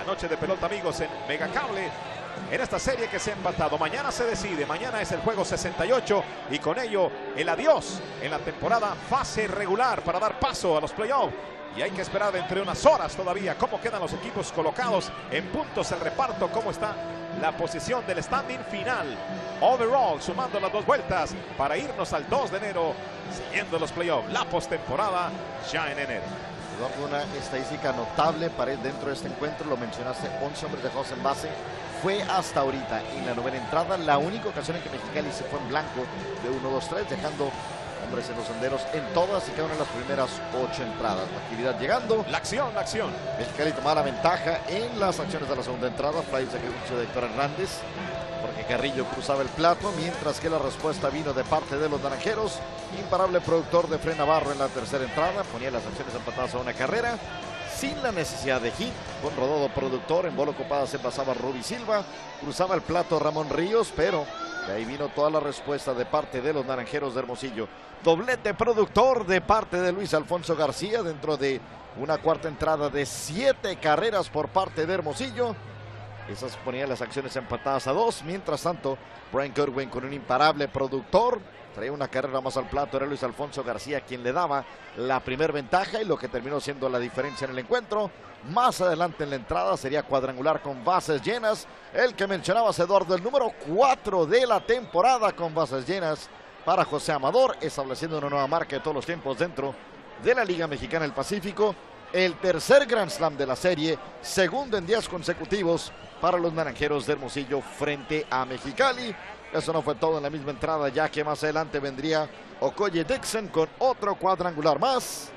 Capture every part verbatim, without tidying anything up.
Noche de pelota, amigos, en Megacable. En esta serie que se ha empatado, mañana se decide, mañana es el juego sesenta y ocho y con ello el adiós en la temporada fase regular para dar paso a los playoffs. Y hay que esperar entre unas horas todavía cómo quedan los equipos colocados en puntos, el reparto, cómo está la posición del standing final. Overall, sumando las dos vueltas para irnos al dos de enero, siguiendo los playoffs, la postemporada ya en enero. Una estadística notable para él dentro de este encuentro, lo mencionaste, once hombres dejados en base. Fue hasta ahorita, en la novena entrada, la única ocasión en que Mexicali se fue en blanco de uno, dos, tres, dejando hombres en los senderos en todas y cada una de las primeras ocho entradas. La actividad llegando. La acción, la acción. Mexicali tomaba la ventaja en las acciones de la segunda entrada. Fly de sacrificio de Héctor Hernández, porque Carrillo cruzaba el plato, mientras que la respuesta vino de parte de los naranjeros. Imparable productor de Fred Navarro en la tercera entrada, ponía las acciones empatadas a una carrera, sin la necesidad de hit, con Rodado productor. En bola ocupada se pasaba Ruby Silva, cruzaba el plato Ramón Ríos, pero de ahí vino toda la respuesta de parte de los naranjeros de Hermosillo. Doblete productor de parte de Luis Alfonso García, dentro de una cuarta entrada de siete carreras por parte de Hermosillo. Esas ponían las acciones empatadas a dos. Mientras tanto, Brian Goodwin con un imparable productor traía una carrera más al plato. Era Luis Alfonso García quien le daba la primer ventaja y lo que terminó siendo la diferencia en el encuentro. Más adelante en la entrada sería cuadrangular con bases llenas. El que mencionabas, Eduardo, el número cuatro de la temporada con bases llenas para José Amador, estableciendo una nueva marca de todos los tiempos dentro de la Liga Mexicana del Pacífico. El tercer Grand Slam de la serie, segundo en días consecutivos para los naranjeros de Hermosillo frente a Mexicali. Eso no fue todo en la misma entrada, ya que más adelante vendría Okoye Dixon con otro cuadrangular más.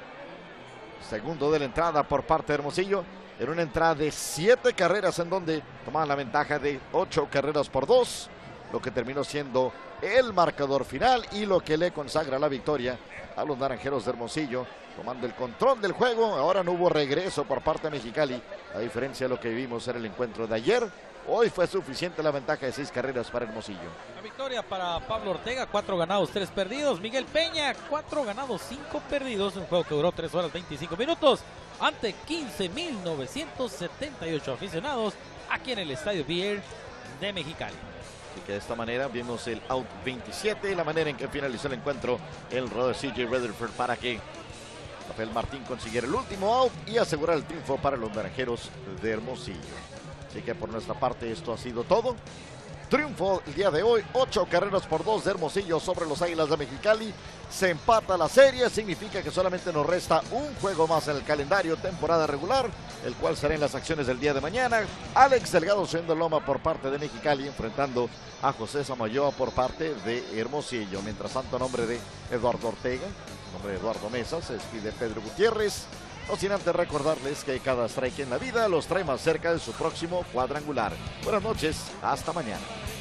Segundo de la entrada por parte de Hermosillo, en una entrada de siete carreras en donde tomaban la ventaja de ocho carreras por dos, lo que terminó siendo el marcador final y lo que le consagra la victoria a los naranjeros de Hermosillo, tomando el control del juego. Ahora no hubo regreso por parte de Mexicali, a diferencia de lo que vimos en el encuentro de ayer. Hoy fue suficiente la ventaja de seis carreras para Hermosillo. La victoria para Pablo Ortega, cuatro ganados, tres perdidos. Miguel Peña, cuatro ganados, cinco perdidos. Un juego que duró tres horas veinticinco minutos ante quince mil novecientos setenta y ocho aficionados aquí en el Estadio Beer de Mexicali. Así que de esta manera vimos el out veintisiete y la manera en que finalizó el encuentro el rodeo de C J Rutherford para que Rafael Martín consiguiera el último out y asegurar el triunfo para los naranjeros de Hermosillo. Así que por nuestra parte esto ha sido todo. Triunfo el día de hoy, ocho carreras por dos de Hermosillo sobre los Águilas de Mexicali. Se empata la serie, significa que solamente nos resta un juego más en el calendario, temporada regular, el cual será en las acciones del día de mañana. Alex Delgado siendo loma por parte de Mexicali, enfrentando a José Samayoa por parte de Hermosillo. Mientras tanto, a nombre de Eduardo Ortega, a nombre de Eduardo Mesa, se despide Pedro Gutiérrez. No sin antes recordarles que cada strike en la vida los trae más cerca de su próximo cuadrangular. Buenas noches, hasta mañana.